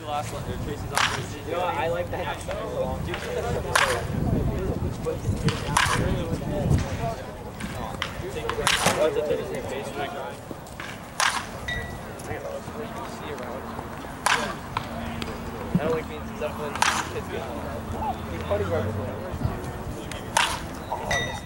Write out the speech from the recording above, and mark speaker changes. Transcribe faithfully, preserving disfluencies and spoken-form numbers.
Speaker 1: the last one. Tracy's on Tracy.
Speaker 2: You know what? I like that. What's it that is base right now? That only means it's definitely kids getting. He's party right before.